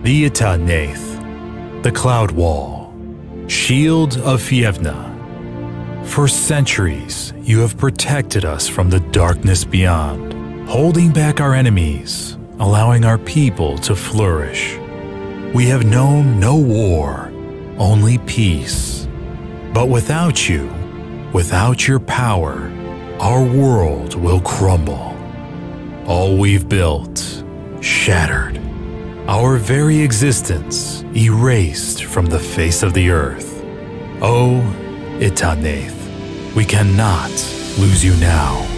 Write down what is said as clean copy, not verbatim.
The Itanayth, the Cloudwall, shield of Fyevna. For centuries, you have protected us from the darkness beyond, holding back our enemies, allowing our people to flourish. We have known no war, only peace. But without you, without your power, our world will crumble. All we've built, shattered. Our very existence erased from the face of the earth. Oh, Itanayth, we cannot lose you now.